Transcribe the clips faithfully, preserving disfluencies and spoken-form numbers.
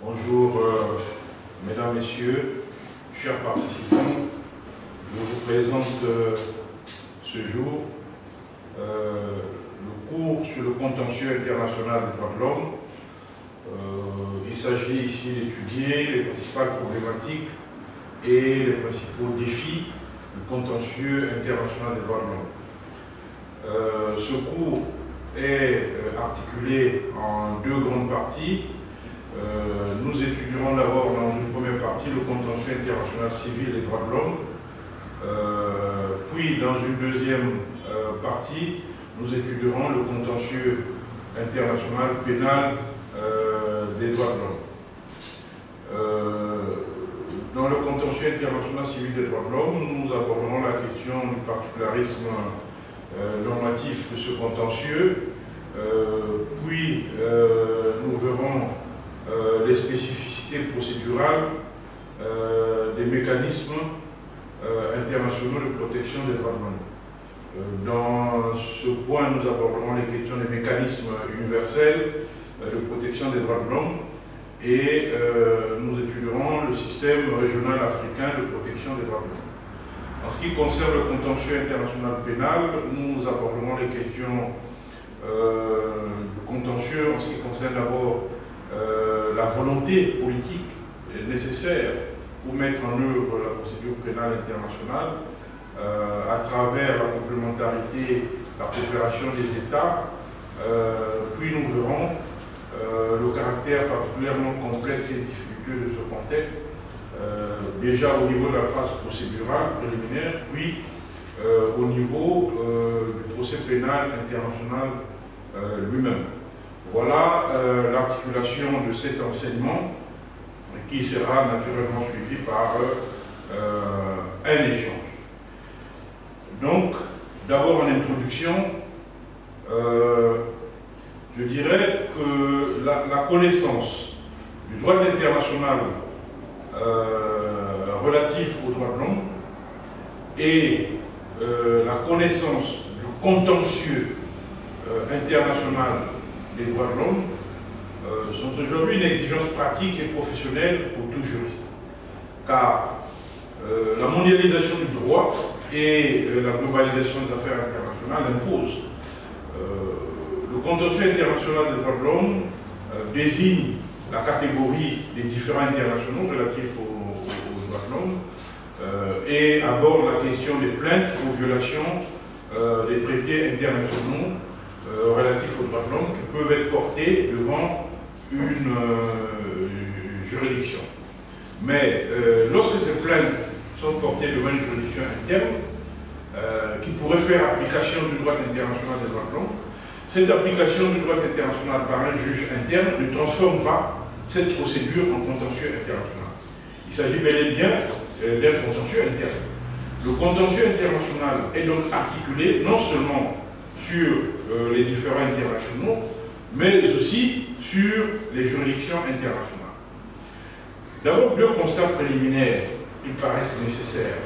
Bonjour, euh, mesdames, messieurs, chers participants. Je vous présente euh, ce jour euh, le cours sur le contentieux international des droits de l'homme. Euh, il s'agit ici d'étudier les principales problématiques et les principaux défis du contentieux international des droits de l'homme. Euh, ce cours est euh, articulé en deux grandes parties. Euh, nous étudierons d'abord dans une première partie le contentieux international civil des droits de l'homme, euh, puis dans une deuxième euh, partie, nous étudierons le contentieux international pénal euh, des droits de l'homme. Euh, dans le contentieux international civil des droits de l'homme, nous aborderons la question du particularisme euh, normatif de ce contentieux, euh, puis euh, nous verrons Euh, les spécificités procédurales euh, des mécanismes euh, internationaux de protection des droits de l'homme. Euh, dans ce point, nous aborderons les questions des mécanismes universels euh, de protection des droits de l'homme et euh, nous étudierons le système régional africain de protection des droits de l'homme. En ce qui concerne le contentieux international pénal, nous aborderons les questions euh, du contentieux en ce qui concerne d'abord Euh, la volonté politique nécessaire pour mettre en œuvre la procédure pénale internationale euh, à travers la complémentarité, la coopération des États. Euh, puis nous verrons euh, le caractère particulièrement complexe et difficile de ce contexte, euh, déjà au niveau de la phase procédurale préliminaire, puis euh, au niveau euh, du procès pénal international euh, lui-même. Voilà euh, l'articulation de cet enseignement qui sera naturellement suivi par euh, un échange. Donc, d'abord en introduction, euh, je dirais que la, la connaissance du droit international euh, relatif aux droits de l'homme et euh, la connaissance du contentieux euh, international les droits de l'homme euh, sont aujourd'hui une exigence pratique et professionnelle pour tout juriste. Car euh, la mondialisation du droit et euh, la globalisation des affaires internationales imposent. Euh, le contentieux international des droits de l'homme euh, désigne la catégorie des différents internationaux relatifs aux, aux, aux droits de l'homme euh, et aborde la question des plaintes aux violations euh, des traités internationaux Euh, relatifs aux droits de l'homme qui peuvent être portés devant une euh, juridiction. Mais euh, lorsque ces plaintes sont portées devant une juridiction interne euh, qui pourrait faire application du droit international des droits de l'homme, cette application du droit international par un juge interne ne transforme pas cette procédure en contentieux international. Il s'agit bel et bien euh, d'un contentieux interne. Le contentieux international est donc articulé non seulement sur euh, les différents internationaux, mais aussi sur les juridictions internationales. D'abord, deux constats préliminaires qui me paraissent nécessaires.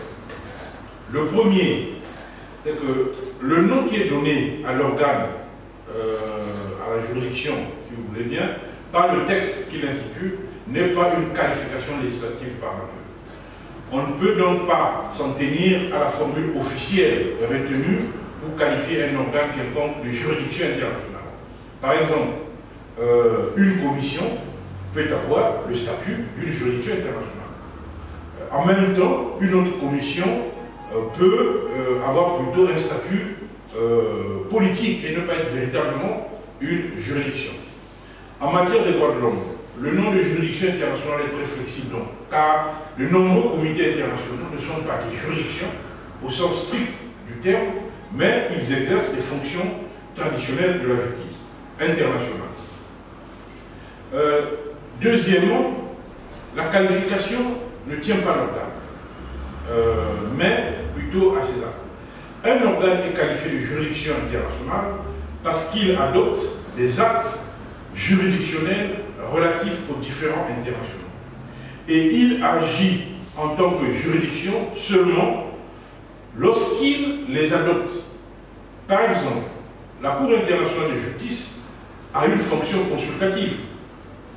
Le premier, c'est que le nom qui est donné à l'organe, euh, à la juridiction, si vous voulez bien, par le texte qui l'institue, n'est pas une qualification législative par nature. On ne peut donc pas s'en tenir à la formule officielle retenue pour qualifier un organe quelconque de juridiction internationale. Par exemple, euh, une commission peut avoir le statut d'une juridiction internationale. Euh, en même temps, une autre commission euh, peut euh, avoir plutôt un statut euh, politique et ne pas être véritablement une juridiction. En matière des droits de l'homme, le nom de juridiction internationale est très flexible, donc, car de nombreux comités internationaux ne sont pas des juridictions au sens strict du terme, mais ils exercent les fonctions traditionnelles de la justice internationale. Euh, deuxièmement, la qualification ne tient pas l'organe, euh, mais plutôt à ses actes. Un organe est qualifié de juridiction internationale parce qu'il adopte des actes juridictionnels relatifs aux différents internationaux. Et il agit en tant que juridiction seulement lorsqu'il les adopte. Par exemple, la Cour internationale de justice a une fonction consultative.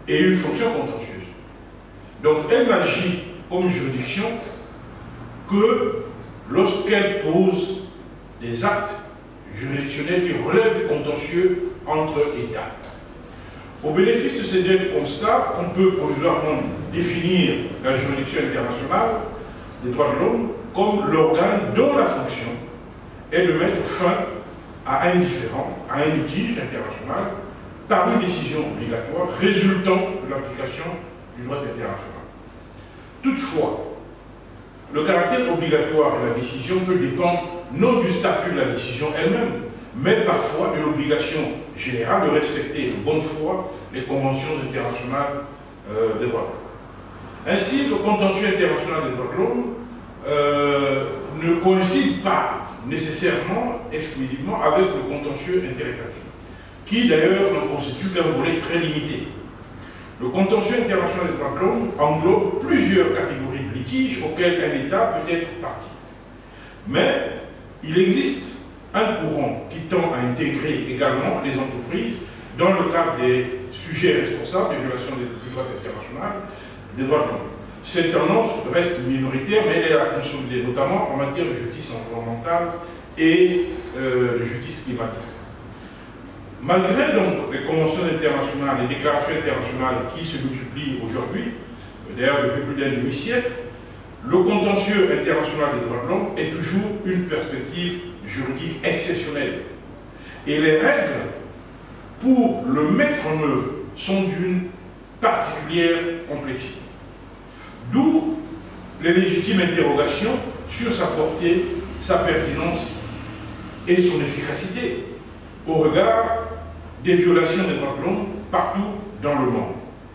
et une fonction contentieuse. Donc elle n'agit comme juridiction que lorsqu'elle pose des actes juridictionnels qui relèvent du contentieux entre États. Au bénéfice de ces deux constats, on peut provisoirement définir la juridiction internationale des droits de l'homme comme l'organe dont la fonction est de mettre fin à un différend, à un litige international, par une décision obligatoire résultant de l'application du droit international. Toutefois, le caractère obligatoire de la décision peut dépendre non du statut de la décision elle-même, mais parfois de l'obligation générale de respecter de bonne foi les conventions internationales euh, des droits de l'homme. Ainsi, le contentieux international des droits de l'homme euh, ne coïncide pas nécessairement, exclusivement, avec le contentieux interétatique, qui d'ailleurs n'en constitue qu'un volet très limité. Le contentieux international des droits de l'homme englobe plusieurs catégories de litiges auxquels un État peut être partie. Mais il existe un courant qui tend à intégrer également les entreprises dans le cadre des sujets responsables des violations du droit international des droits de l'homme. Cette tendance reste minoritaire, mais elle est à consolider, notamment en matière de justice environnementale et euh, de justice climatique. Malgré donc les conventions internationales, les déclarations internationales qui se multiplient aujourd'hui, d'ailleurs depuis plus d'un demi-siècle, le contentieux international des droits de l'homme est toujours une perspective juridique exceptionnelle. Et les règles pour le mettre en œuvre sont d'une particulière complexité. D'où les légitimes interrogations sur sa portée, sa pertinence et son efficacité au regard des violations des droits de l'homme partout dans le monde.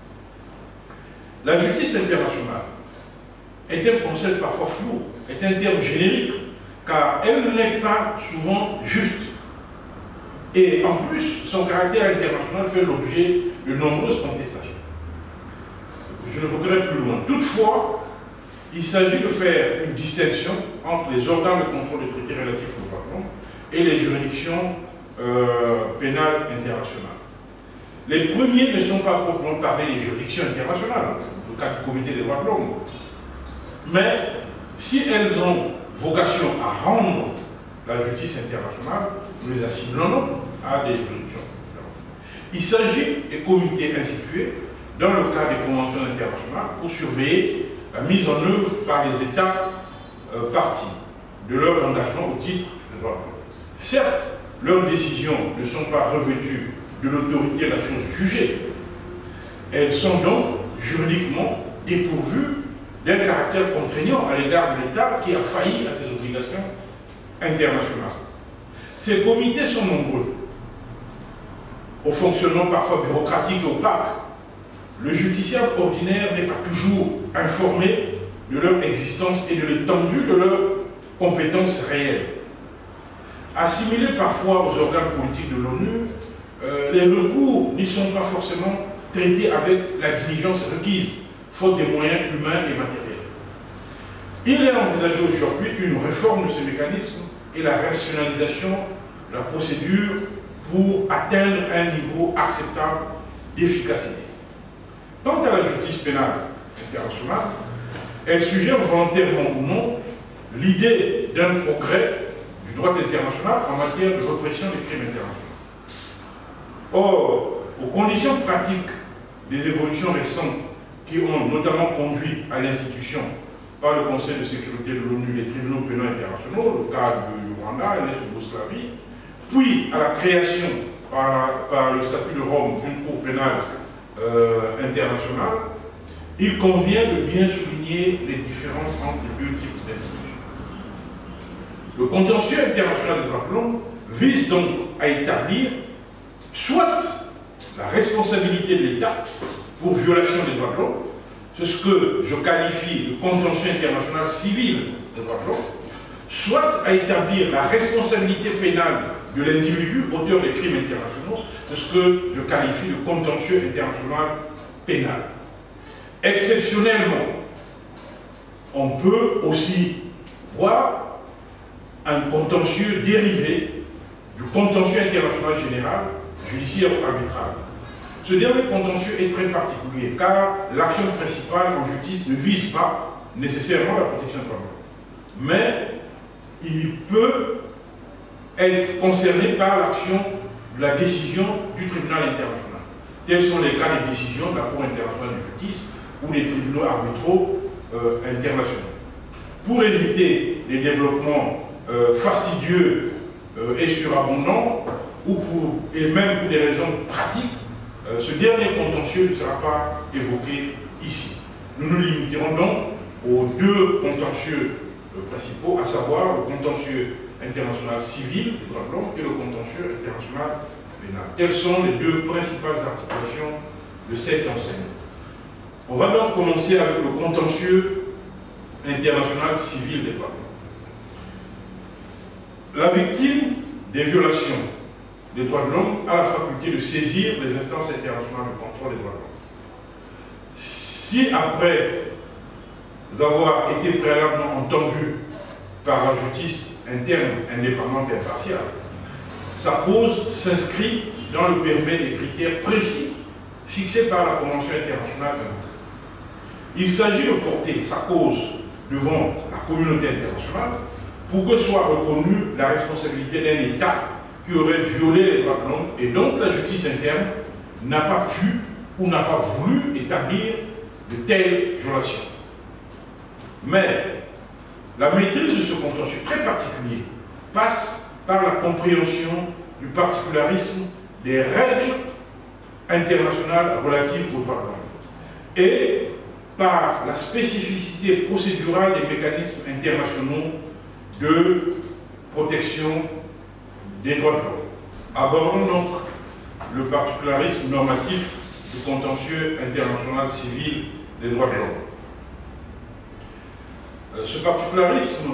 La justice internationale est un concept parfois flou, est un terme générique, car elle n'est pas souvent juste. Et en plus, son caractère international fait l'objet de nombreuses contestations. Je ne voudrais plus loin. Toutefois, il s'agit de faire une distinction entre les organes de contrôle des traités relatifs aux droits de l'homme et les juridictions euh, pénales internationales. Les premiers ne sont pas proprement parlé des juridictions internationales, le cas du Comité des droits de l'homme. Mais si elles ont vocation à rendre la justice internationale, nous les assimilons à des juridictions internationales. Il s'agit des comités institués dans le cadre des conventions internationales pour surveiller la mise en œuvre par les États euh, partis de leur engagement au titre des droits de l'homme. Certes, leurs décisions ne sont pas revêtues de l'autorité de la chose jugée. Elles sont donc juridiquement dépourvues d'un caractère contraignant à l'égard de l'État qui a failli à ses obligations internationales. Ces comités sont nombreux, au fonctionnement parfois bureaucratique et opaque. Le justiciable ordinaire n'est pas toujours informé de leur existence et de l'étendue de leurs compétences réelles. Assimilés parfois aux organes politiques de l'ONU, euh, les recours n'y sont pas forcément traités avec la diligence requise, faute des moyens humains et matériels. Il est envisagé aujourd'hui une réforme de ces mécanismes et la rationalisation de la procédure pour atteindre un niveau acceptable d'efficacité. Quant à la justice pénale internationale, elle suggère volontairement ou non l'idée d'un progrès du droit international en matière de répression des crimes internationaux. Or, aux conditions pratiques des évolutions récentes qui ont notamment conduit à l'institution par le Conseil de sécurité de l'ONU des tribunaux pénaux internationaux, le cas du Rwanda et de Yougoslavie, puis à la création par, la, par le statut de Rome d'une cour pénale euh, internationale, il convient de bien souligner les différences entre les deux types d'institutions. Le contentieux international des droits de l'homme vise donc à établir soit la responsabilité de l'État pour violation des droits de l'homme, c'est ce que je qualifie de contentieux international civil des droits de l'homme, soit à établir la responsabilité pénale de l'individu auteur des crimes internationaux, c'est ce que je qualifie de contentieux international pénal. Exceptionnellement, on peut aussi voir un contentieux dérivé du contentieux international général, judiciaire ou arbitral. Ce dernier contentieux est très particulier car l'action principale en justice ne vise pas nécessairement la protection des droits de l'homme. Mais il peut être concerné par l'action de la décision du tribunal international. Tels sont les cas de décision de la Cour internationale de justice ou des tribunaux arbitraux euh, internationaux. Pour éviter les développements euh, fastidieux euh, et surabondants, ou pour, et même pour des raisons pratiques, euh, ce dernier contentieux ne sera pas évoqué ici. Nous nous limiterons donc aux deux contentieux euh, principaux, à savoir le contentieux international civil des droits de l'homme et le contentieux international pénal. Telles sont les deux principales articulations de cette enseigne. On va donc commencer avec le contentieux international civil des droits de l'homme. La victime des violations des droits de l'homme a la faculté de saisir les instances internationales de contrôle des droits de l'homme. Si après avoir été préalablement entendu par la justice interne, indépendante et impartiale, sa cause s'inscrit dans le périmètre des critères précis fixés par la Convention internationale. Il s'agit de porter sa cause devant la communauté internationale pour que soit reconnue la responsabilité d'un État qui aurait violé les droits de l'homme et dont la justice interne n'a pas pu ou n'a pas voulu établir de telles violations. Mais la maîtrise de ce contentieux très particulier passe par la compréhension du particularisme des règles internationales relatives aux droits de l'homme et par la spécificité procédurale des mécanismes internationaux de protection des droits de l'homme. Abordons donc le particularisme normatif du contentieux international civil des droits de l'homme. Ce particularisme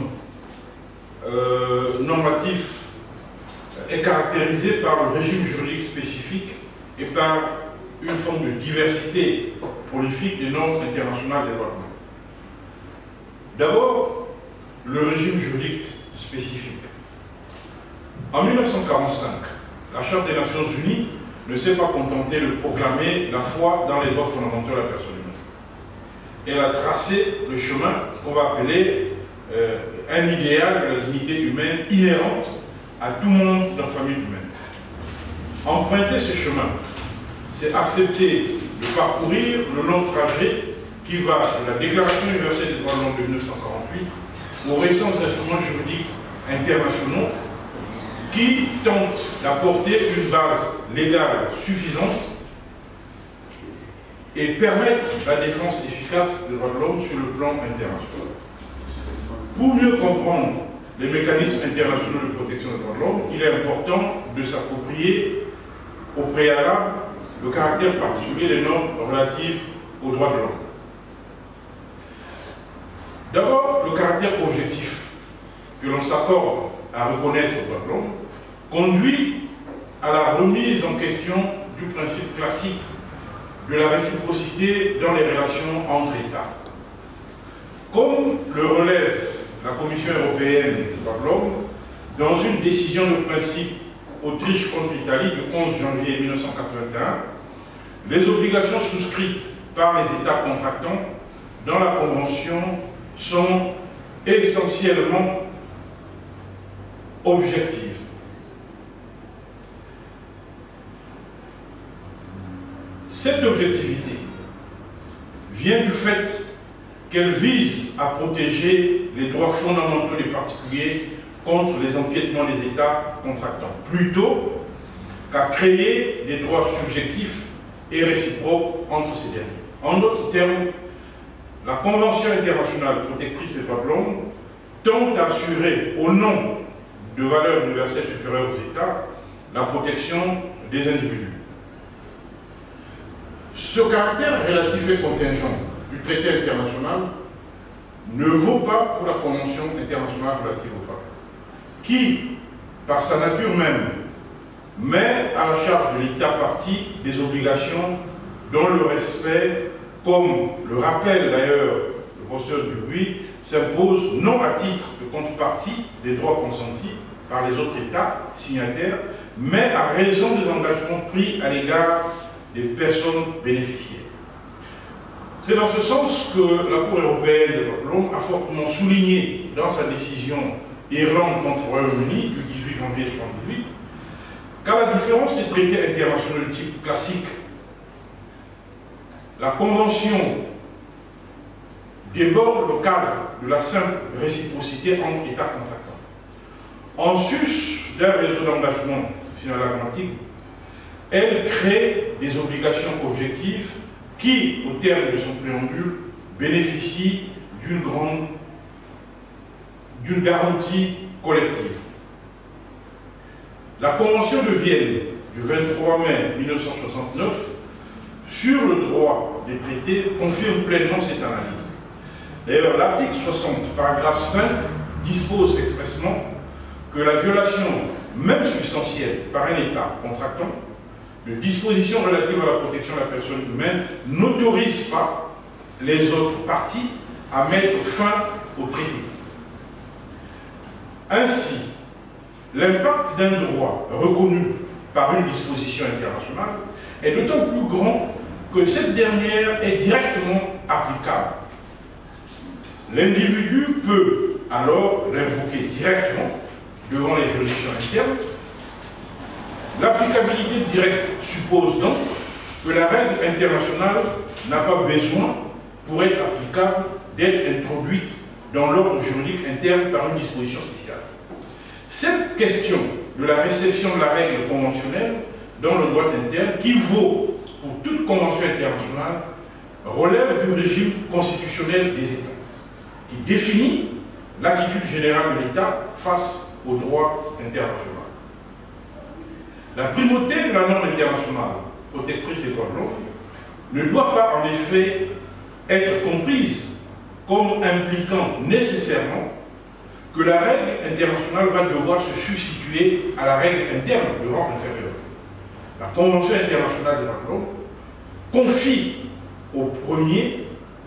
euh, normatif est caractérisé par le régime juridique spécifique et par une forme de diversité prolifique des normes internationales des droits de l'homme. D'abord, le régime juridique spécifique. En mille neuf cent quarante-cinq, la Charte des Nations Unies ne s'est pas contentée de proclamer la foi dans les droits fondamentaux de la personne humaine. Elle a tracé le chemin qu'on va appeler euh, un idéal de la dignité humaine inhérente à tout monde dans la famille humaine. Emprunter ce chemin, c'est accepter de parcourir le long trajet qui va de la Déclaration universelle des droits de l'homme de mille neuf cent quarante-huit aux récents instruments juridiques internationaux qui tentent d'apporter une base légale suffisante et permettre la défense efficace des droits de l'homme sur le plan international. Pour mieux comprendre les mécanismes internationaux de protection des droits de l'homme, il est important de s'approprier au préalable le caractère particulier des normes relatives aux droits de l'homme. D'abord, le caractère objectif que l'on s'accorde à reconnaître aux droits de l'homme conduit à la remise en question du principe classique de la réciprocité dans les relations entre États. Comme le relève la Commission européenne des droits de l'homme dans une décision de principe Autriche contre Italie du onze janvier mille neuf cent quatre-vingt-un, les obligations souscrites par les États contractants dans la Convention sont essentiellement objectives. Cette objectivité vient du fait qu'elle vise à protéger les droits fondamentaux des particuliers contre les empiétements des États contractants, plutôt qu'à créer des droits subjectifs et réciproques entre ces derniers. En d'autres termes, la Convention internationale protectrice des droits de l'homme tente à assurer, au nom de valeurs universelles supérieures aux États, la protection des individus. Ce caractère relatif et contingent du traité international ne vaut pas pour la Convention internationale relative aux droits, qui, par sa nature même, met à la charge de l'État partie des obligations dont le respect, comme le rappelle d'ailleurs le professeur Dubuis, s'impose non à titre de contrepartie des droits consentis par les autres États signataires, mais à raison des engagements pris à l'égard des personnes bénéficiaires. C'est dans ce sens que la Cour européenne des droits de l'homme a fortement souligné dans sa décision Irlande contre le Royaume-Uni du dix-huit janvier mille neuf cent soixante-dix-huit qu'à la différence des traités internationaux de type classique, la Convention déborde le cadre de la simple réciprocité entre États contractants. En sus d'un réseau d'engagement final-atlantique, elle crée des obligations objectives qui, au terme de son préambule, bénéficient d'une grande, d'une garantie collective. La Convention de Vienne du vingt-trois mai mille neuf cent soixante-neuf sur le droit des traités confirme pleinement cette analyse. D'ailleurs, l'article soixante, paragraphe cinq, dispose expressément que la violation, même substantielle, par un État contractant, de dispositions relatives à la protection de la personne humaine n'autorise pas les autres parties à mettre fin au traité. Ainsi, l'impact d'un droit reconnu par une disposition internationale est d'autant plus grand que cette dernière est directement applicable. L'individu peut alors l'invoquer directement devant les juridictions internes. L'applicabilité directe suppose donc que la règle internationale n'a pas besoin, pour être applicable, d'être introduite dans l'ordre juridique interne par une disposition spéciale. Cette question de la réception de la règle conventionnelle dans le droit interne, qui vaut pour toute convention internationale, relève du régime constitutionnel des États, qui définit l'attitude générale de l'État face au droit international. La primauté de la norme internationale protectrice des droits de l'homme ne doit pas en effet être comprise comme impliquant nécessairement que la règle internationale va devoir se substituer à la règle interne de rang inférieur. La Convention internationale des droits de l'homme confie au premier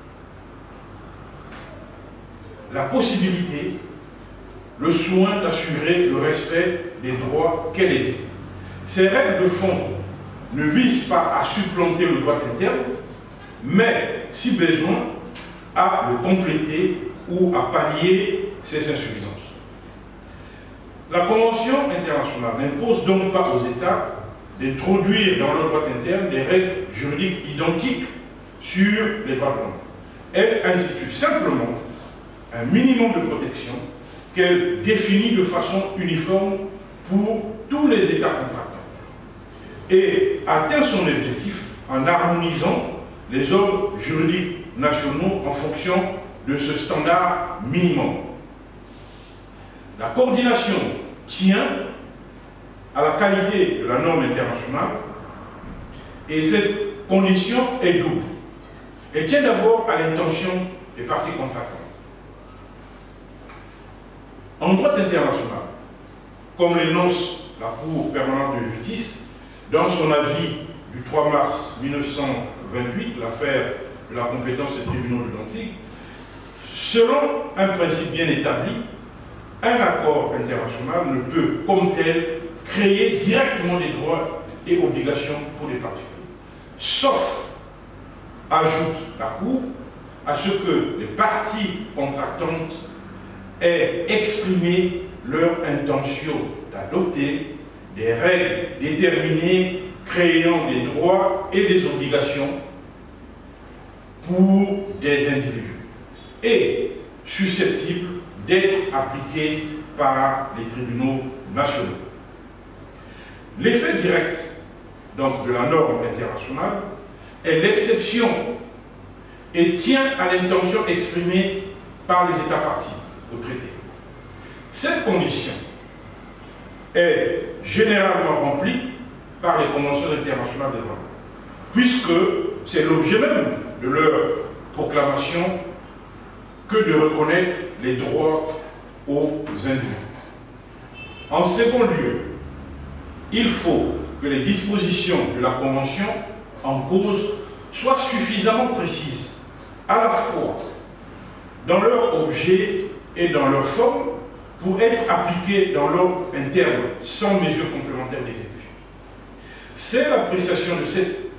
la possibilité, le soin d'assurer le respect des droits qu'elle édicte. Ces règles de fond ne visent pas à supplanter le droit interne, mais, si besoin, à le compléter ou à pallier ses insuffisances. La Convention internationale n'impose donc pas aux États d'introduire dans leur droit interne des règles juridiques identiques sur les droits de l'homme. Elle institue simplement un minimum de protection qu'elle définit de façon uniforme pour tous les États contractants et atteint son objectif en harmonisant les ordres juridiques nationaux en fonction de ce standard minimum. La coordination tient à la qualité de la norme internationale et cette condition est double. Elle tient d'abord à l'intention des parties contractantes. En droit international, comme l'énonce la Cour permanente de justice dans son avis du trois mars mille neuf cent vingt-huit, l'affaire de la compétence des tribunaux de Danzig, selon un principe bien établi, un accord international ne peut, comme tel, créer directement des droits et obligations pour les particuliers, sauf, ajoute la Cour, à ce que les parties contractantes aient exprimé leur intention d'adopter des règles déterminées créant des droits et des obligations pour des individus et susceptibles d'être appliquées par les tribunaux nationaux. L'effet direct donc, de la norme internationale est l'exception et tient à l'intention exprimée par les États parties au traité. Cette condition est généralement remplie par les conventions internationales des droits de l'homme, puisque c'est l'objet même de leur proclamation que de reconnaître les droits aux individus. En second lieu, il faut que les dispositions de la Convention en cause soient suffisamment précises, à la fois dans leur objet et dans leur forme, pour être appliquées dans l'ordre interne sans mesure complémentaire d'exécution. C'est l'appréciation de cette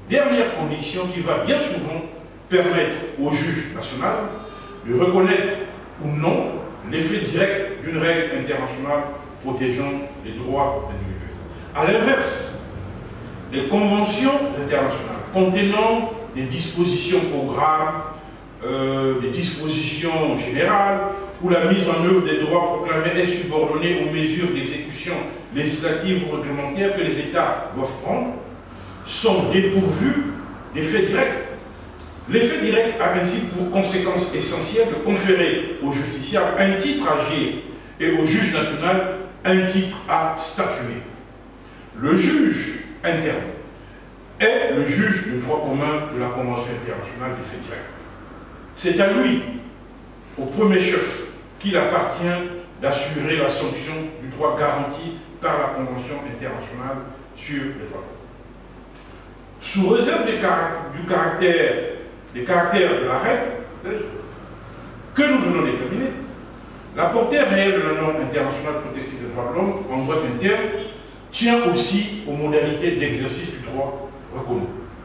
dernière condition qui va bien souvent permettre au juge national de reconnaître ou non l'effet direct d'une règle internationale protégeant les droits individuels. A l'inverse, les conventions internationales contenant des dispositions programmes, euh, des dispositions générales, où la mise en œuvre des droits proclamés est subordonnée aux mesures d'exécution législative ou réglementaire que les États doivent prendre, sont dépourvues d'effet direct. L'effet direct a ainsi pour conséquence essentielle de conférer au justiciable un titre à agir et au juge national un titre à statuer. Le juge interne est le juge de droit commun de la Convention internationale des faits directs. C'est à lui, au premier chef, qu'il appartient d'assurer la sanction du droit garanti par la Convention internationale sur les droits de l'homme. Sous réserve des car du caractère, des caractères de la règle que nous venons d'examiner, la portée réelle de la norme internationale protectrice des droits de l'homme en droit interne tient aussi aux modalités d'exercice du droit reconnu.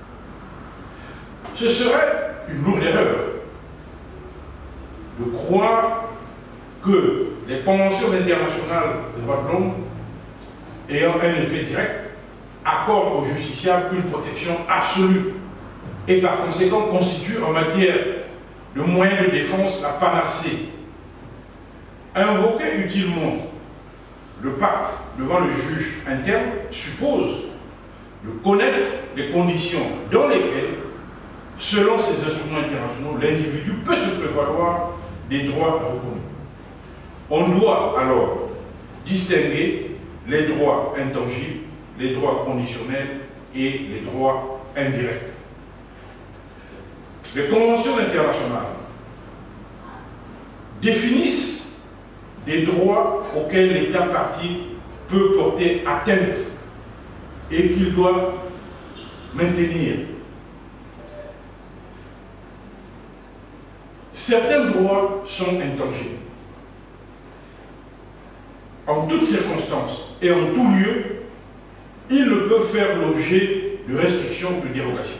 Ce serait une lourde erreur de croire que les conventions internationales des droits de l'homme ayant un effet direct accordent aux justiciables une protection absolue et par conséquent constituent en matière de moyens de défense la panacée. Invoquer utilement le pacte devant le juge interne suppose de connaître les conditions dans lesquelles, selon ces instruments internationaux, l'individu peut se prévaloir des droits reconnus. On doit alors distinguer les droits intangibles, les droits conditionnels et les droits indirects. Les conventions internationales définissent des droits auxquels l'État partie peut porter atteinte et qu'il doit maintenir. Certains droits sont intangibles. En toutes circonstances et en tout lieu, ils ne peuvent faire l'objet de restrictions ou de dérogations.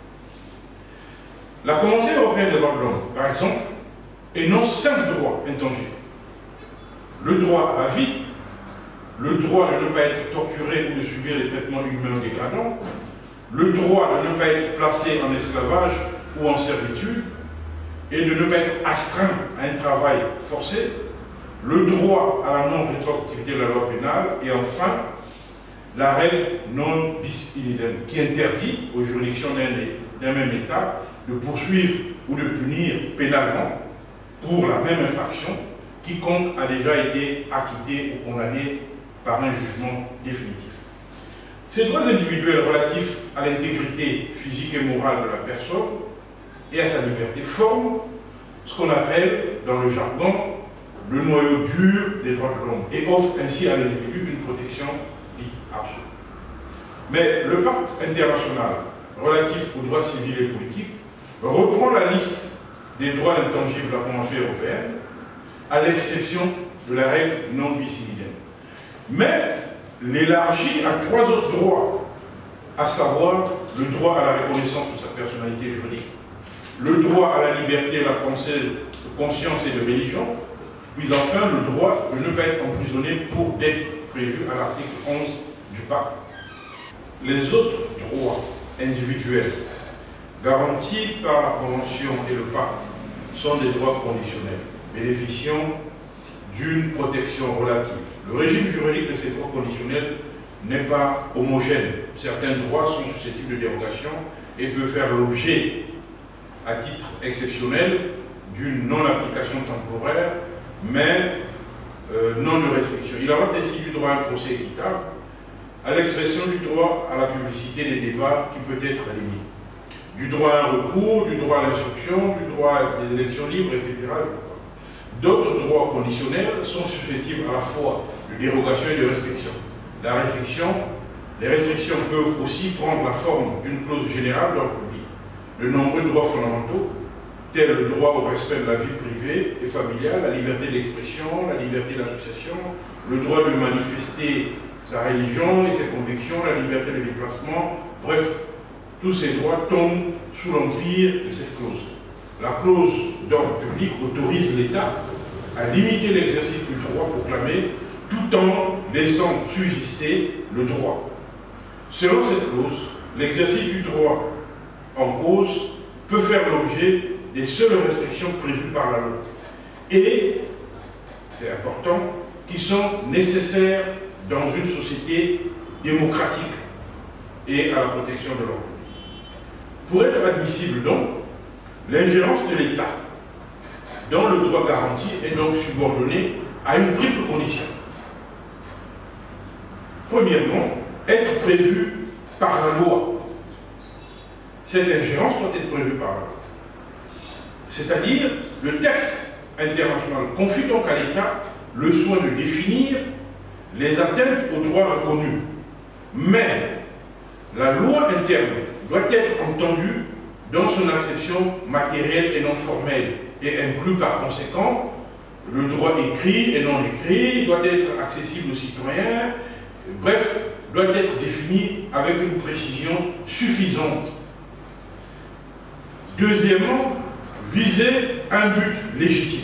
La Convention européenne des droits de l'homme, par exemple, énonce cinq droits intangibles. Le droit à la vie, le droit de ne pas être torturé ou de subir des traitements humains dégradants, le droit de ne pas être placé en esclavage ou en servitude, et de ne pas être astreint à un travail forcé, le droit à la non-rétroactivité de la loi pénale, et enfin, la règle non bis in idem, qui interdit aux juridictions d'un même État de poursuivre ou de punir pénalement pour la même infraction quiconque a déjà été acquitté ou condamné par un jugement définitif. Ces droits individuels relatifs à l'intégrité physique et morale de la personne et à sa liberté forment ce qu'on appelle dans le jargon le noyau dur des droits de l'homme et offrent ainsi à l'individu une protection dite absolue. Mais le pacte international relatif aux droits civils et politiques reprend la liste des droits intangibles de la Convention européenne, à l'exception de la règle non bis in idem. Mais l'élargit à trois autres droits, à savoir le droit à la reconnaissance de sa personnalité juridique, le droit à la liberté, la pensée, de conscience et de religion, puis enfin le droit de ne pas être emprisonné pour d'être prévu à l'article onze du pacte. Les autres droits individuels garantis par la Convention et le pacte sont des droits conditionnels, bénéficiant d'une protection relative. Le régime juridique de ces droits conditionnels n'est pas homogène. Certains droits sont susceptibles de dérogation et peuvent faire l'objet, à titre exceptionnel, d'une non-application temporaire, mais euh, non de restriction. Il en va ainsi du droit à un procès équitable, à l'expression du droit à la publicité des débats qui peut être limité, du droit à un recours, du droit à l'instruction, du droit à des élections libres, et cetera. D'autres droits conditionnels sont susceptibles à la fois de dérogation et de restriction. La restriction, les restrictions peuvent aussi prendre la forme d'une clause générale d'ordre public. De nombreux droits fondamentaux, tels le droit au respect de la vie privée et familiale, la liberté d'expression, la liberté d'association, le droit de manifester sa religion et ses convictions, la liberté de déplacement, bref, tous ces droits tombent sous l'empire de cette clause. La clause d'ordre public autorise l'État à limiter l'exercice du droit proclamé tout en laissant subsister le droit. Selon cette clause, l'exercice du droit en cause peut faire l'objet des seules restrictions prévues par la loi et, c'est important, qui sont nécessaires dans une société démocratique et à la protection de l'ordre. Pour être admissible donc, l'ingérence de l'État dans le droit garanti est donc subordonnée à une triple condition. Premièrement, être prévue par la loi. Cette ingérence doit être prévue par la loi. C'est-à-dire, le texte international confie donc à l'État le soin de définir les atteintes aux droits reconnus. Mais la loi interne doit être entendue dans son acception matérielle et non formelle et inclut par conséquent le droit écrit et non écrit, doit être accessible aux citoyens, bref, doit être défini avec une précision suffisante. Deuxièmement, viser un but légitime.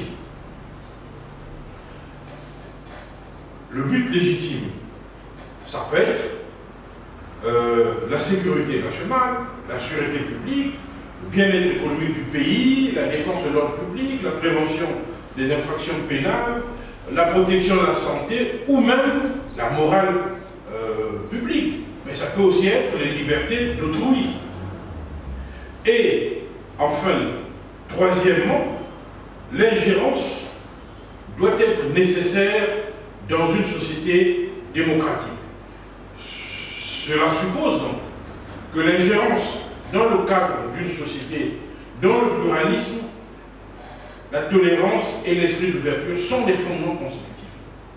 Le but légitime, ça peut être euh, la sécurité nationale, la sûreté publique, le bien-être économique du pays, la défense de l'ordre public, la prévention des infractions pénales, la protection de la santé ou même la morale euh, publique. Mais ça peut aussi être les libertés d'autrui. Et enfin, troisièmement, l'ingérence doit être nécessaire dans une société démocratique. Cela suppose donc que l'ingérence dans le cadre d'une société dont le pluralisme, la tolérance et l'esprit d'ouverture sont des fondements constitutifs.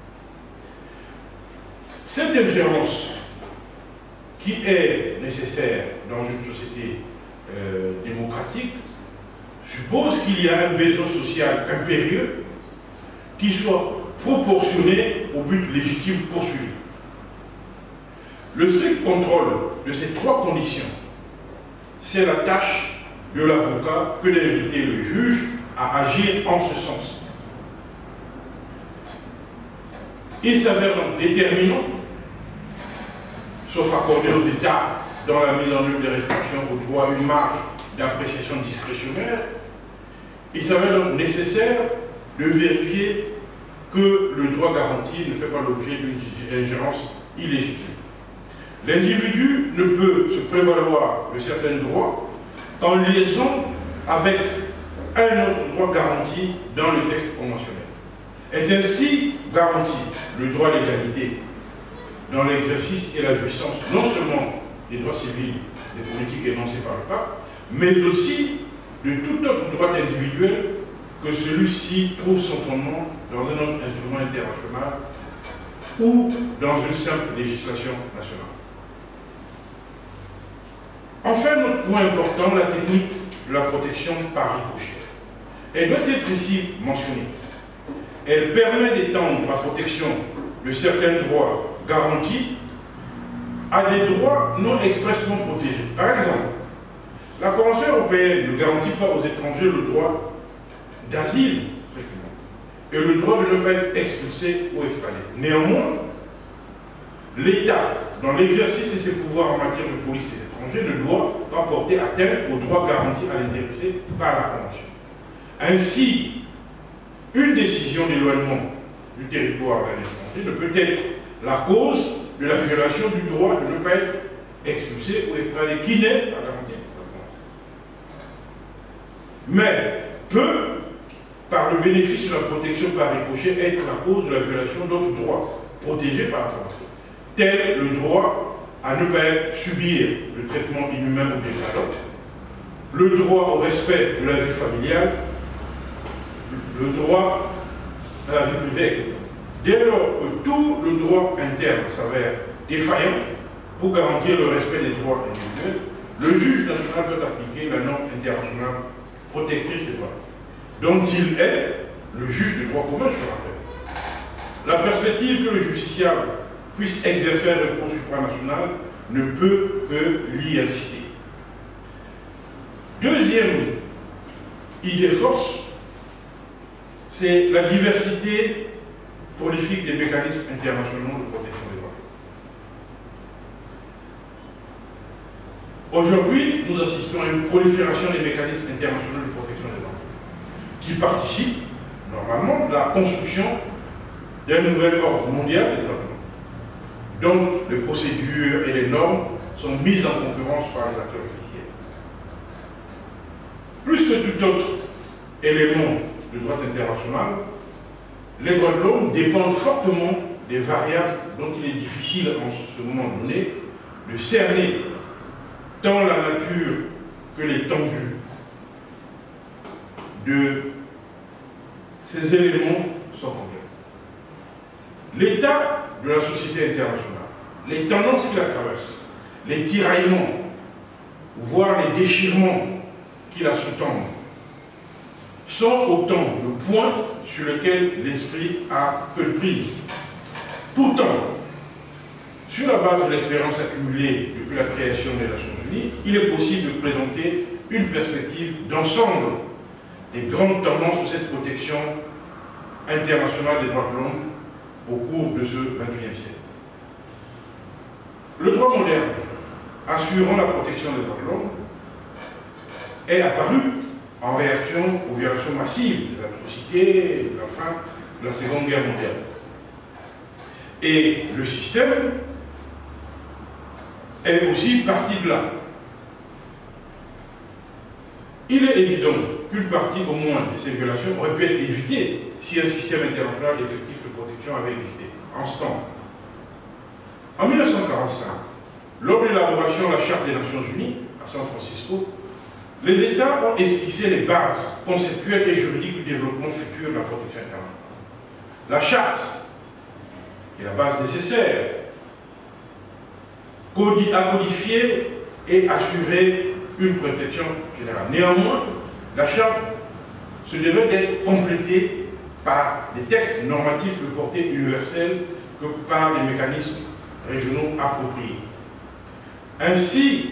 Cette ingérence qui est nécessaire dans une société euh, démocratique suppose qu'il y a un besoin social impérieux qui soit proportionné au but légitime poursuivi. Le strict contrôle de ces trois conditions, c'est la tâche de l'avocat que d'inviter le juge à agir en ce sens. Il s'avère donc déterminant, sauf accordé aux États dans la mise en œuvre des restrictions au droit une marge d'appréciation discrétionnaire, il s'avère donc nécessaire de vérifier que le droit garanti ne fait pas l'objet d'une ingérence illégitime. L'individu ne peut se prévaloir de certains droits en liaison avec un autre droit garanti dans le texte conventionnel. Est ainsi garanti le droit à l'égalité dans l'exercice et la jouissance non seulement des droits civils, des politiques énoncées par le pacte, mais aussi de tout autre droit individuel que celui-ci trouve son fondement dans un autre instrument international ou dans une simple législation nationale. Enfin, notre point important, la technique de la protection par ricochet. Elle doit être ici mentionnée. Elle permet d'étendre la protection de certains droits garantis à des droits non expressément protégés. Par exemple, la Convention européenne ne garantit pas aux étrangers le droit d'asile, et le droit de ne pas être expulsé ou expellé. Néanmoins, l'État, dans l'exercice de ses pouvoirs en matière de police des étrangers, ne doit pas porter atteinte aux droits garantis à l'intéressé par la Convention. Ainsi, une décision d'éloignement du territoire d'un étranger ne peut être la cause de la violation du droit de ne pas être expulsé ou extradé, qui n'est pas garanti par la Convention. Mais peut, par le bénéfice de la protection par ricochet, être la cause de la violation d'autres droits protégés par la Convention, tel le droit à ne pas subir le traitement inhumain ou dégradant, le droit au respect de la vie familiale, le droit à la vie privée. Dès lors que tout le droit interne s'avère défaillant pour garantir le respect des droits individuels, le juge national doit appliquer la norme internationale protectrice des droits, dont il est le juge du droit commun, je le rappelle. La perspective que le justiciable puisse exercer un recours supranational ne peut que l'y inciter. Deuxième idée force, c'est la diversité prolifique des mécanismes internationaux de protection des droits. Aujourd'hui, nous assistons à une prolifération des mécanismes internationaux de protection des droits qui participent normalement de la construction d'un nouvel ordre mondial des droits de l'homme. Donc, les procédures et les normes sont mises en concurrence par les acteurs officiels. Plus que tout autre élément du droit international, les droits de l'homme dépendent fortement des variables dont il est difficile en ce moment donné de cerner tant la nature que l'étendue de ces éléments sont complexes. L'état de la société internationale, les tendances qui la traversent, les tiraillements, voire les déchirements qui la sous-tendent, sont autant de points sur lesquels l'esprit a peu de prise. Pourtant, sur la base de l'expérience accumulée depuis la création des Nations Unies, il est possible de présenter une perspective d'ensemble des grandes tendances de cette protection internationale des droits de l'homme au cours de ce vingt-et-unième siècle. Le droit moderne, assurant la protection des droits de l'homme, est apparu en réaction aux violations massives des atrocités de la fin de la Seconde Guerre mondiale. Et le système est aussi parti de là. Il est évident qu'une partie au moins de ces violations aurait pu être évitée si un système international effectif de protection avait existé. En ce temps, en mille neuf cent quarante-cinq, lors de l'élaboration de la Charte des Nations Unies à San Francisco, les États ont esquissé les bases conceptuelles et juridiques du développement futur de la protection internationale. La Charte est la base nécessaire à codifier et assurer une protection générale. Néanmoins, la Charte se devait d'être complétée par des textes normatifs de portée universelle que par des mécanismes régionaux appropriés. Ainsi,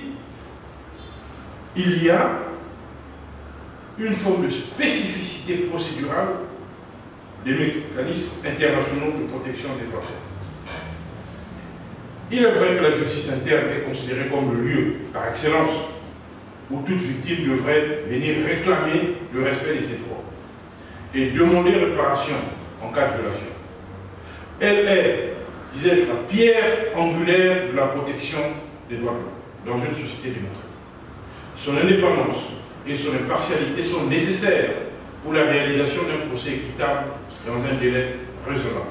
il y a une forme de spécificité procédurale des mécanismes internationaux de protection des droits de l'homme. Il est vrai que la justice interne est considérée comme le lieu par excellence où toute victime devrait venir réclamer le respect de ses droits et demander réparation en cas de violation. Elle est, disais-je, la pierre angulaire de la protection des droits de l'homme dans une société démocratique. Son indépendance et son impartialité sont nécessaires pour la réalisation d'un procès équitable dans un délai raisonnable.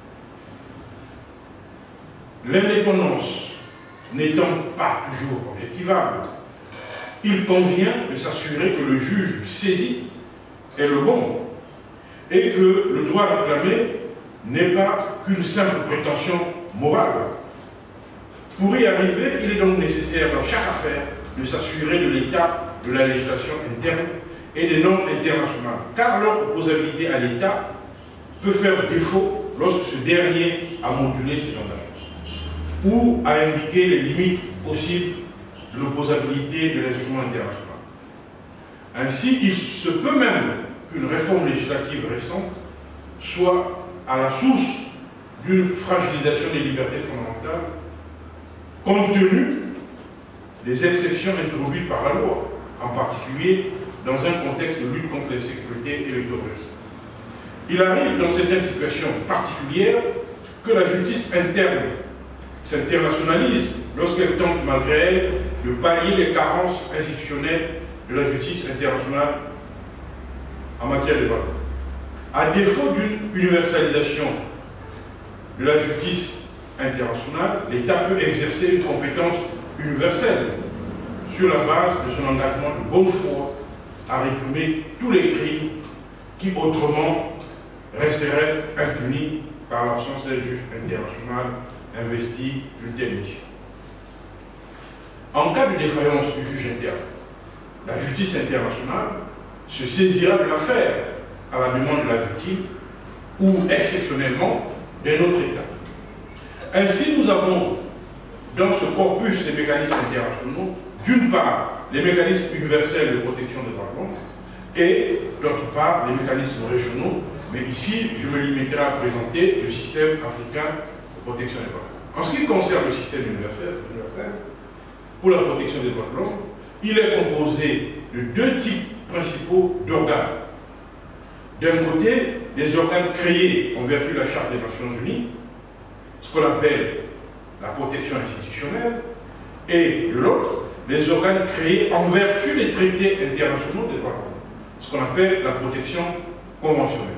L'indépendance n'étant pas toujours objectivable, il convient de s'assurer que le juge saisi est le bon et que le droit réclamé n'est pas qu'une simple prétention morale. Pour y arriver, il est donc nécessaire dans chaque affaire de s'assurer de l'état de la législation interne et des normes internationales, car leur opposabilité à l'État peut faire défaut lorsque ce dernier a modulé ses engagements ou a indiqué les limites possibles de l'opposabilité de l'instrument international. Ainsi, il se peut même qu'une réforme législative récente soit à la source d'une fragilisation des libertés fondamentales compte tenu des exceptions introduites par la loi, en particulier dans un contexte de lutte contre l'insécurité et le terrorisme. Il arrive dans certaines situations particulières que la justice interne s'internationalise lorsqu'elle tente malgré elle de pallier les carences institutionnelles de la justice internationale en matière de droits. À défaut d'une universalisation de la justice internationale, l'État peut exercer une compétence universelle sur la base de son engagement de bonne foi à réprimer tous les crimes qui autrement resteraient impunis par l'absence d'un juge international investi d'une telle mission. En cas de défaillance du juge interne, la justice internationale se saisira de l'affaire à la demande de la victime ou exceptionnellement d'un autre État. Ainsi, nous avons dans ce corpus des mécanismes internationaux d'une part, les mécanismes universels de protection des droits de l'homme et, d'autre part, les mécanismes régionaux. Mais ici, je me limiterai à présenter le système africain de protection des droits de l'homme. En ce qui concerne le système universel, universel pour la protection des droits de l'homme, il est composé de deux types principaux d'organes. D'un côté, les organes créés en vertu de la Charte des Nations Unies, ce qu'on appelle la protection institutionnelle, et de l'autre, les organes créés en vertu des traités internationaux des droits de l'homme, ce qu'on appelle la protection conventionnelle.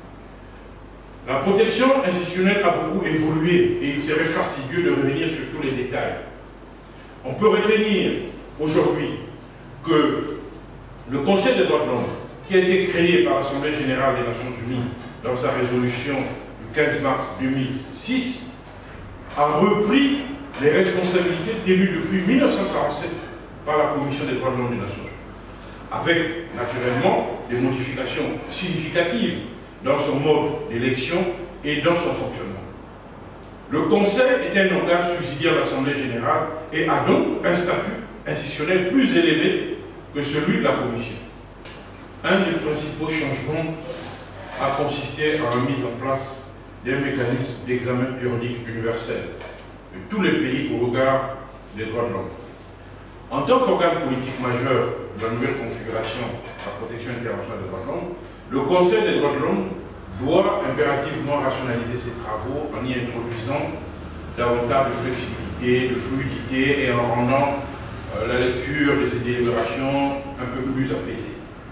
La protection institutionnelle a beaucoup évolué et il serait fastidieux de revenir sur tous les détails. On peut retenir aujourd'hui que le Conseil des droits de l'homme, qui a été créé par l'Assemblée générale des Nations unies dans sa résolution du quinze mars deux mille six, a repris les responsabilités tenues depuis mille neuf cent quarante-sept par la Commission des droits de l'homme des Nations unies, avec naturellement des modifications significatives dans son mode d'élection et dans son fonctionnement. Le Conseil est un organe subsidiaire de l'Assemblée générale et a donc un statut institutionnel plus élevé que celui de la Commission. Un des principaux changements a consisté en la mise en place d'un mécanisme d'examen périodique universel de tous les pays au regard des droits de l'homme. En tant qu'organe politique majeur de la nouvelle configuration de la protection internationale des droits de l'homme, le Conseil des droits de l'homme doit impérativement rationaliser ses travaux en y introduisant davantage de flexibilité, de fluidité et en rendant euh, la lecture de ses délibérations un peu plus apaisée.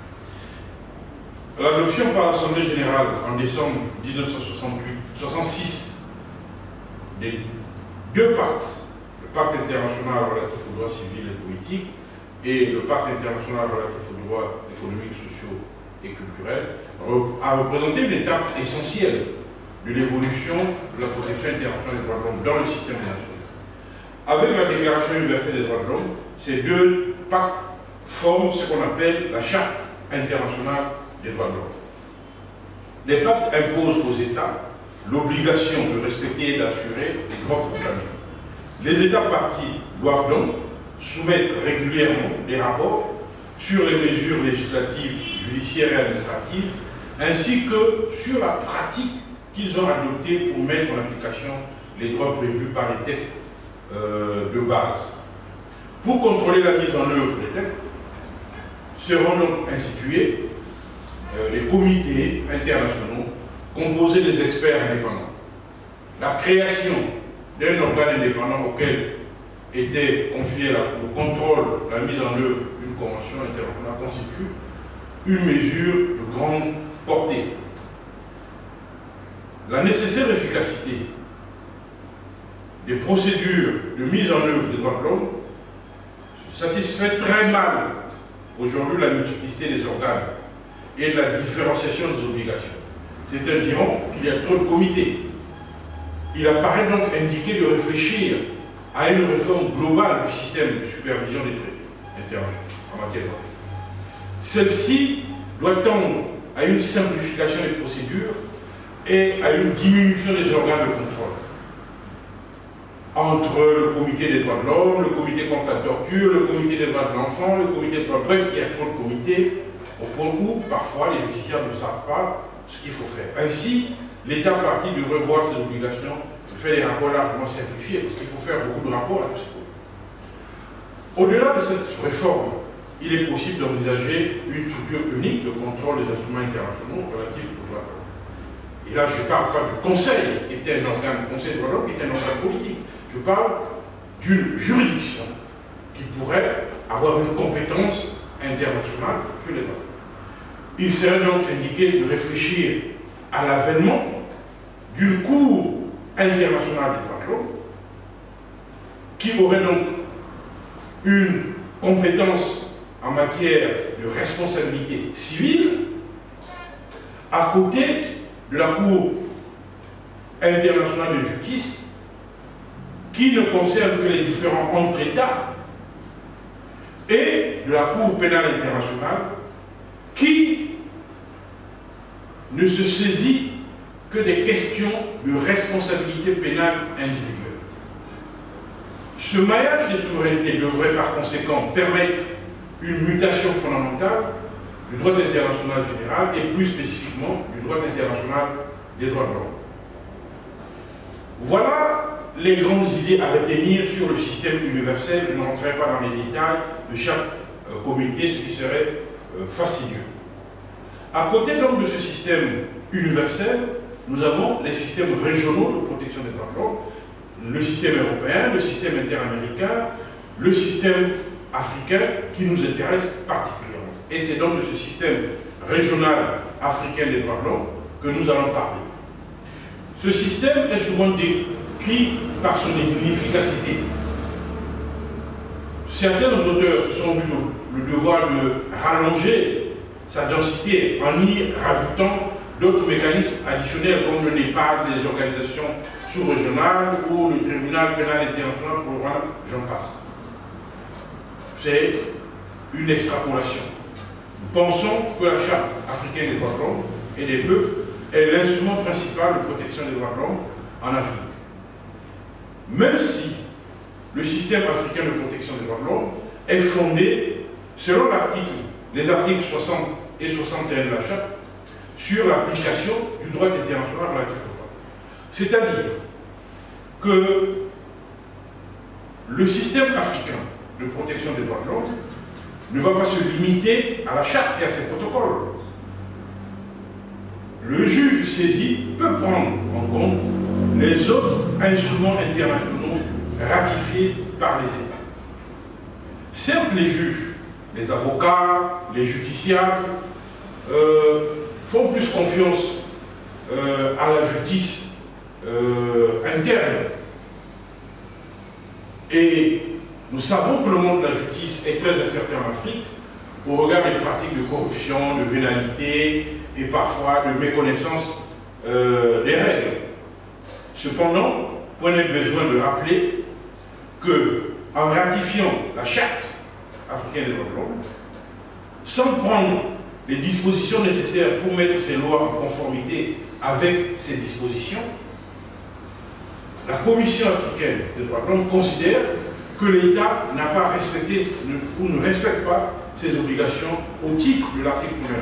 L'adoption par l'Assemblée générale en décembre mille neuf cent soixante-six des deux pactes, le pacte international relatif aux droits civils et politiques et le pacte international relatif aux droits économiques, sociaux et culturels, a représenté une étape essentielle de l'évolution de la protection internationale des droits de l'homme dans le système des Nations Unies. Avec la Déclaration universelle des droits de l'homme, ces deux pactes forment ce qu'on appelle la Charte internationale des droits de l'homme. Les pactes imposent aux États l'obligation de respecter et d'assurer les droits proclamés. Les États partis doivent donc soumettre régulièrement des rapports sur les mesures législatives, judiciaires et administratives, ainsi que sur la pratique qu'ils ont adoptée pour mettre en application les droits prévus par les textes euh, de base. Pour contrôler la mise en œuvre des textes, seront donc institués euh, les comités internationaux composés des experts indépendants. La création d'un organe indépendant auquel était confié la, le contrôle de la mise en œuvre d'une convention internationale constitue une mesure de grande portée. La nécessaire efficacité des procédures de mise en œuvre des droits de l'homme satisfait très mal aujourd'hui la multiplicité des organes et la différenciation des obligations. Certains diront qu'il y a trop de comités. Il apparaît donc indiqué de réfléchir à une réforme globale du système de supervision des traités internationaux en matière de droits. Celle-ci doit tendre à une simplification des procédures et à une diminution des organes de contrôle. Entre le comité des droits de l'homme, le comité contre la torture, le comité des droits de l'enfant, le comité des droits de... Bref, il y a trop de comités au point où, parfois, les justiciables ne savent pas ce qu'il faut faire. Ainsi, l'État parti devrait voir ses obligations, faire des rapports largement simplifiés, parce qu'il faut faire beaucoup de rapports à tous ces comités. Au-delà de cette réforme, il est possible d'envisager une structure unique de contrôle des instruments internationaux relatifs aux droits de l'homme. Et là, je ne parle pas du Conseil, qui était un organe, le Conseil des droits de l'homme, qui était un organe politique. Je parle d'une juridiction qui pourrait avoir une compétence internationale plus élevée. Il serait donc indiqué de réfléchir à l'avènement d'une Cour internationale des droits de l'homme qui aurait donc une compétence en matière de responsabilité civile à côté de la Cour internationale de justice qui ne concerne que les différents entre États et de la Cour pénale internationale qui ne se saisit que des questions de responsabilité pénale individuelle. Ce maillage des souverainetés devrait par conséquent permettre une mutation fondamentale du droit international général et plus spécifiquement du droit international des droits de l'homme. Voilà les grandes idées à retenir sur le système universel. Je ne rentrerai pas dans les détails de chaque euh, comité, ce qui serait euh, fastidieux. À côté donc de ce système universel, nous avons les systèmes régionaux de protection des droits de l'homme, le système européen, le système interaméricain, le système africain qui nous intéresse particulièrement. Et c'est donc de ce système régional africain des droits de l'homme que nous allons parler. Ce système est souvent décrit par son inefficacité. Certains auteurs se sont vus le devoir de rallonger sa densité en y rajoutant d'autres mécanismes additionnels comme le NEPAD, les organisations sous-régionales ou le tribunal pénal international pour le Rwanda, j'en passe. C'est une extrapolation. Nous pensons que la Charte africaine des droits de l'homme et des peuples est l'instrument principal de protection des droits de l'homme en Afrique. Même si le système africain de protection des droits de l'homme est fondé, selon l'article, les articles soixante et soixante et un de la Charte, sur l'application du droit international relatif aux droits. C'est-à-dire que le système africain de protection des droits de l'homme ne va pas se limiter à la Charte et à ses protocoles. Le juge saisi peut prendre en compte les autres instruments internationaux ratifiés par les États. Certes, les juges, les avocats, les justiciables euh, font plus confiance euh, à la justice euh, interne. Et nous savons que le monde de la justice est très incertain en Afrique au regard des pratiques de corruption, de vénalité et parfois de méconnaissance euh, des règles. Cependant, point n'est besoin de rappeler que, en ratifiant la Charte africaine des droits de l'homme, sans prendre les dispositions nécessaires pour mettre ces lois en conformité avec ces dispositions, la Commission africaine des droits de l'homme considère que l'État n'a pas respecté ou ne respecte pas ses obligations au titre de l'article premier.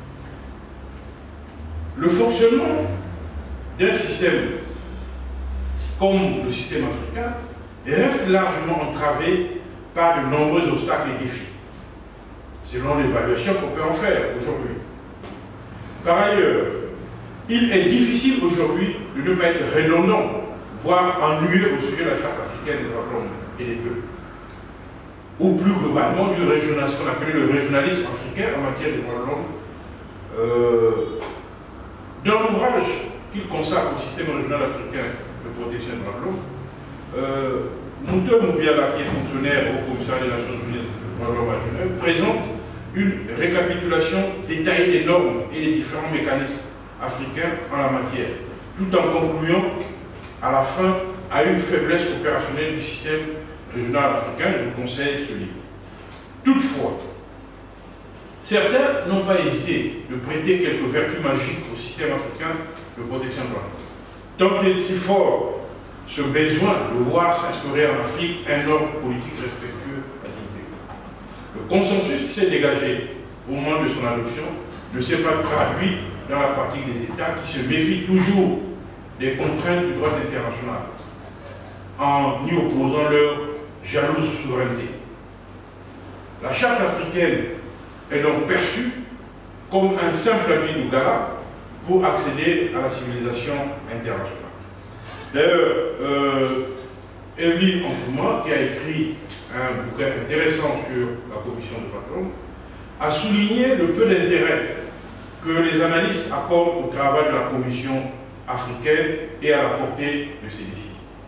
Le fonctionnement d'un système comme le système africain reste largement entravé par de nombreux obstacles et défis, selon l'évaluation qu'on peut en faire aujourd'hui. Par ailleurs, il est difficile aujourd'hui de ne pas être redondant, voire ennuyeux au sujet de la Charte africaine des droits de l'homme et des peuples, ou plus globalement du régional, ce qu'on appelle le régionalisme africain en matière des droits de l'homme. Euh, dans l'ouvrage qu'il consacre au système régional africain de protection des droits de l'homme, euh, Moutou Moubiala, qui est fonctionnaire au commissariat des Nations Unies des droits de l'homme à Genève, présente une récapitulation détaillée des normes et des différents mécanismes africains en la matière, tout en concluant à la fin à une faiblesse opérationnelle du système régional africain. Je vous conseille ce livre. Toutefois, certains n'ont pas hésité de prêter quelques vertus magiques au système africain de protection de droits de l'homme. Tant est si fort ce besoin de voir s'instaurer en Afrique un ordre politique respectueux à la dignité. Le consensus qui s'est dégagé au moment de son adoption ne s'est pas traduit dans la pratique des États qui se méfient toujours des contraintes du droit international en y opposant leur jalouse souveraineté. La Charte africaine est donc perçue comme un simple habit de gala pour accéder à la civilisation internationale. D'ailleurs, euh, Evelyne Nkrumah, qui a écrit un bouquin intéressant sur la Commission des droits de l'homme, a souligné le peu d'intérêt que les analystes accordent au travail de la Commission africaine et à la portée de ses décisions.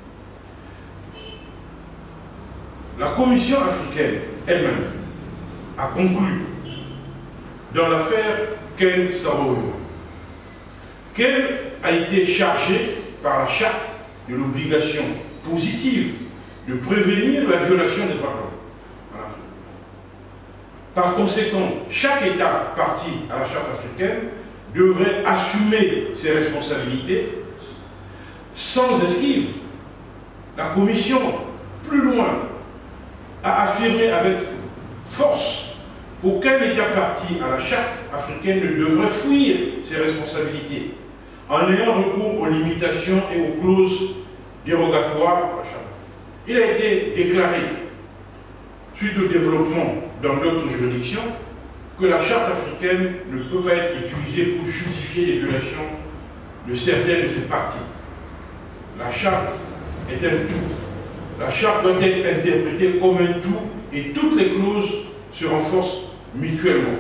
La Commission africaine elle-même a conclu dans l'affaire Ken Saro-Wiwa qu'elle a été chargée par la Charte de l'obligation positive de prévenir la violation des droits de l'homme en Afrique. Par conséquent, chaque État parti à la Charte africaine devrait assumer ses responsabilités sans esquive. La Commission plus loin, a affirmé avec force qu'aucun État parti à la charte africaine ne devrait fuir ses responsabilités en ayant recours aux limitations et aux clauses dérogatoires à la charte. Il a été déclaré, suite au développement dans d'autres juridictions, que la charte africaine ne peut pas être utilisée pour justifier les violations de certaines de ses parties. La charte est un tout. La charte doit être interprétée comme un tout et toutes les clauses se renforcent mutuellement.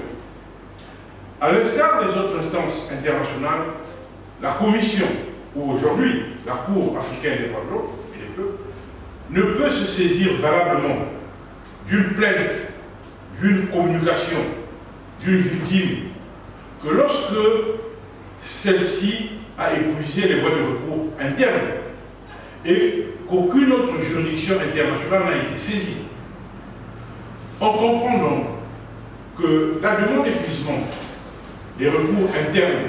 À l'instar des autres instances internationales, la Commission, ou aujourd'hui la Cour africaine des droits de l'homme et des peuples, ne peut se saisir valablement d'une plainte, d'une communication, d'une victime, que lorsque celle-ci a épuisé les voies de recours internes et qu'aucune autre juridiction internationale n'a été saisie. On comprend donc que la demande d'épuisement des recours internes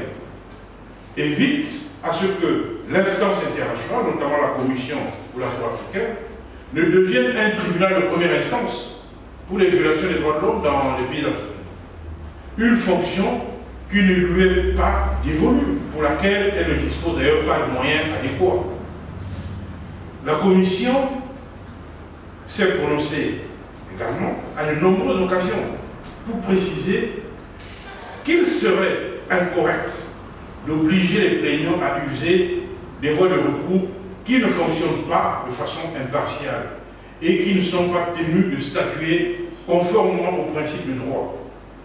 évite à ce que l'instance internationale, notamment la Commission ou la Cour africaine, ne devienne un tribunal de première instance pour les violations des droits de l'homme dans les pays africains. Une fonction qui ne lui est pas dévolue, pour laquelle elle ne dispose d'ailleurs pas de moyens adéquats. La Commission s'est prononcée également à de nombreuses occasions pour préciser qu'il serait incorrect d'obliger les plaignants à user des voies de recours qui ne fonctionnent pas de façon impartiale et qui ne sont pas tenus de statuer conformément aux principes du droit.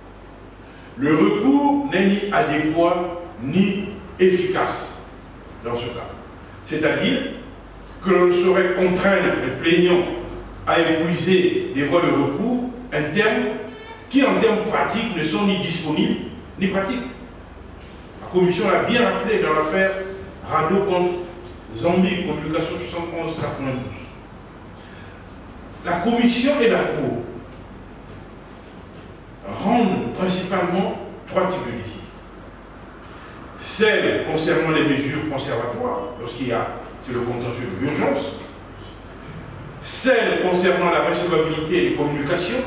Le recours n'est ni adéquat ni efficace dans ce cas. C'est-à-dire que l'on saurait contraindre les plaignants à épuiser des voies de recours internes qui, en termes pratiques, ne sont ni disponibles ni pratiques. La Commission l'a bien rappelé dans l'affaire Rado contre Zambie, communication soixante-onze quatre-vingt-douze. La Commission et la Cour rendent principalement trois types de décisions. Celles concernant les mesures conservatoires, lorsqu'il y a, c'est le contentieux de l'urgence. Celles concernant la recevabilité des communications.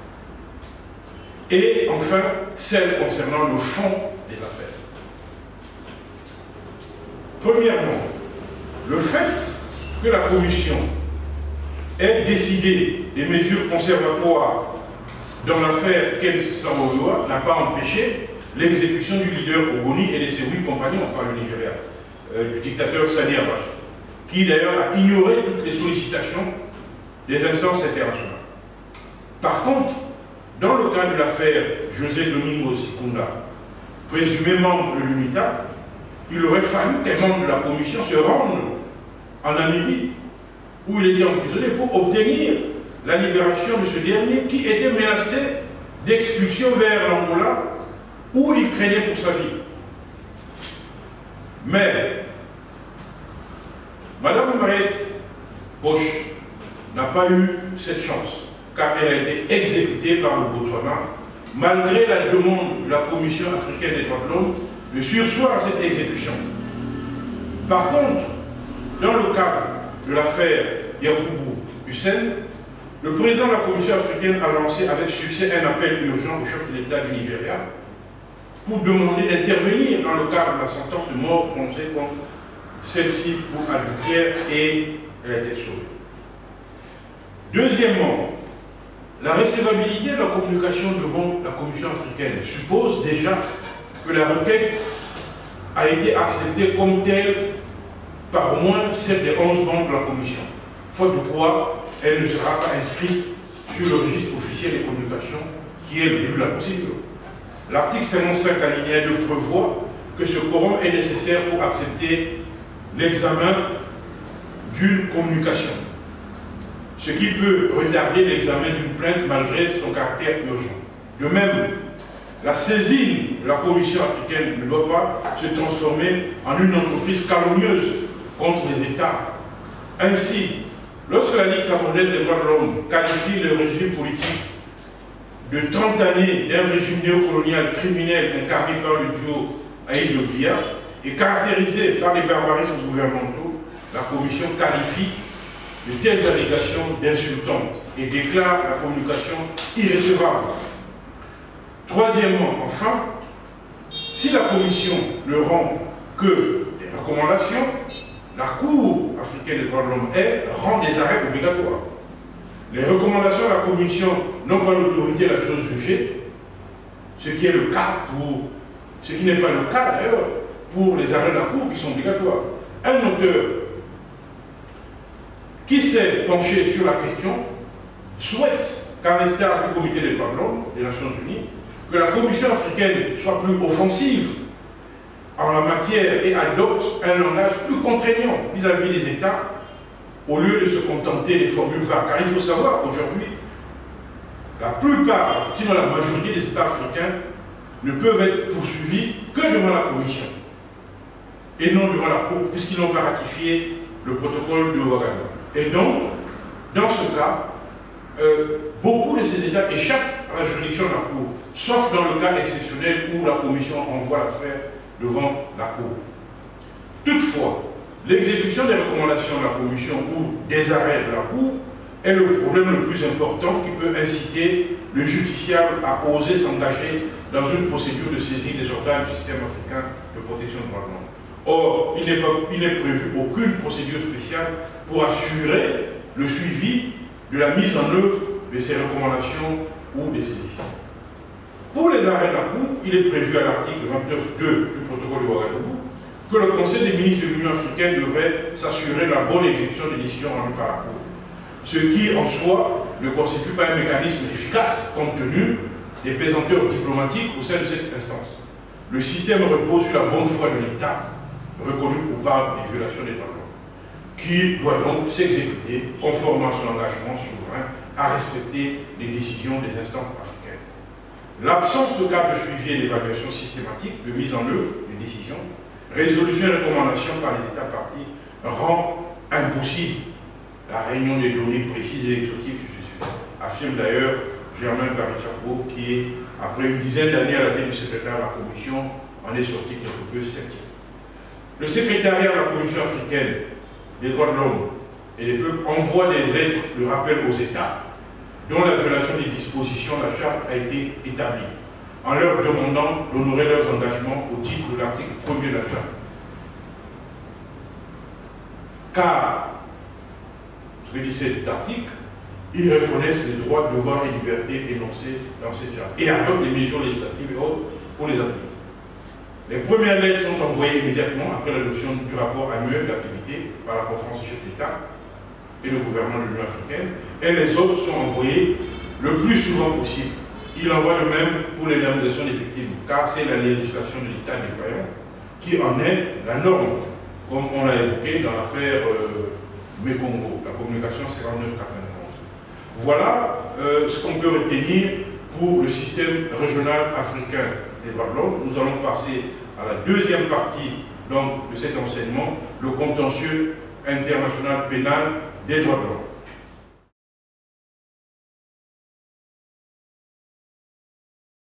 Et enfin, celles concernant le fond des affaires. Premièrement, le fait que la Commission ait décidé des mesures conservatoires dans l'affaire Ken Saro-Wiwa n'a pas empêché l'exécution du leader Ogoni et de ses huit compagnons par le Nigeria, euh, du dictateur Sani Abacha, qui d'ailleurs a ignoré toutes les sollicitations des instances internationales. Par contre, dans le cas de l'affaire José Domingo Sikunda, présumé membre de l'UNITA, il aurait fallu qu'un membre de la Commission se rende en Namibie, où il était emprisonné, pour obtenir la libération de ce dernier qui était menacé d'expulsion vers l'Angola, où il craignait pour sa vie. Mais Madame Mariette Bosch n'a pas eu cette chance, car elle a été exécutée par le Botswana, malgré la demande de la Commission africaine des droits de l'homme de surseoir à cette exécution. Par contre, dans le cadre de l'affaire Yakubu Hussein, le président de la Commission africaine a lancé avec succès un appel urgent au chef de l'État du Nigeria pour demander d'intervenir dans le cadre de la sentence de mort prononcée contre celle-ci pour adultère, et elle a été sauvée. Deuxièmement, la recevabilité de la communication devant la Commission africaine suppose déjà que la requête a été acceptée comme telle par au moins sept des onze membres de la Commission, faute de quoi elle ne sera pas inscrite sur le registre officiel des communications qui est le début de la procédure. L'article cinquante-cinq alinéa deux prévoit que ce quorum est nécessaire pour accepter l'examen d'une communication, ce qui peut retarder l'examen d'une plainte malgré son caractère urgent. De même, la saisine de la Commission africaine ne doit pas se transformer en une entreprise calomnieuse contre les États. Ainsi, lorsque la Ligue camerounaise des droits de l'homme qualifie le régime politique de trente années d'un régime néocolonial criminel incarné par le duo Aïd-Obia et caractérisé par les barbarismes gouvernementaux, la Commission qualifie de telles allégations d'insultantes et déclare la communication irrécevable. Troisièmement, enfin, si la Commission ne rend que des recommandations, la Cour africaine des droits de l'homme, elle, rend des arrêts obligatoires. Les recommandations de la Commission n'ont pas l'autorité de la chose jugée, ce qui est le cas pour, ce qui n'est pas le cas d'ailleurs pour les arrêts de la Cour qui sont obligatoires. Un auteur qui s'est penché sur la question souhaite, qu'à l'instar du Comité des droits de l'homme des Nations Unies, que la Commission africaine soit plus offensive en la matière et adopte un langage plus contraignant vis-à-vis des États au lieu de se contenter des formules vagues. Car il faut savoir qu'aujourd'hui, la plupart, sinon la majorité des États africains ne peuvent être poursuivis que devant la Commission et non devant la Cour, puisqu'ils n'ont pas ratifié le protocole de Ouagadougou. Et donc, dans ce cas, euh, beaucoup de ces États échappent à la juridiction de la Cour, sauf dans le cas exceptionnel où la Commission renvoie l'affaire devant la Cour. Toutefois, l'exécution des recommandations de la Commission ou des arrêts de la Cour est le problème le plus important qui peut inciter le justiciable à oser s'engager dans une procédure de saisie des organes du système africain de protection des droits de l'homme. Or, il n'est prévu aucune procédure spéciale pour assurer le suivi de la mise en œuvre de ces recommandations ou des décisions. Pour les arrêts de la Cour, il est prévu à l'article vingt-neuf point deux du protocole de Ouagadougou que le Conseil des ministres de l'Union africaine devrait s'assurer de la bonne exécution des décisions rendues par la Cour. Ce qui, en soi, ne constitue pas un mécanisme efficace compte tenu des pesanteurs diplomatiques au sein de cette instance. Le système repose sur la bonne foi de l'État, reconnu coupable des violations des droits de l'homme, qui doit donc s'exécuter conformément à son engagement souverain à respecter les décisions des instances africaines. L'absence de cadre de suivi et d'évaluation systématique de mise en œuvre des décisions, résolution et recommandation par les États partis rend impossible la réunion des données précises et exhaustives sur ce sujet, affirme d'ailleurs Germain Barichako, qui, après une dizaine d'années à la tête du secrétaire de la Commission, en est sorti quelque peu sceptique. Le secrétariat de la Commission africaine des droits de l'homme et des peuples envoie des lettres de rappel aux États dont la violation des dispositions de la Charte a été établie, en leur demandant d'honorer leurs engagements au titre de l'article premier de la Charte. Car, ce que dit cet article, ils reconnaissent les droits, devoirs et libertés énoncés dans cette Charte et adoptent des mesures législatives et autres pour les appliquer. Les premières lettres sont envoyées immédiatement après l'adoption du rapport annuel d'activité par la conférence des chefs d'État et le gouvernement de l'Union africaine, et les autres sont envoyées le plus souvent possible. Il en va de même pour l'indemnisation des victimes, car c'est la législation de l'État défaillant qui en est la norme, comme on l'a évoqué dans l'affaire euh, Mekongo, la communication cinquante-neuf quatre-vingt-onze. Voilà euh, ce qu'on peut retenir pour le système régional africain des droits de l'homme. Nous allons passer à la deuxième partie donc, de cet enseignement, le contentieux international pénal des droits de l'homme.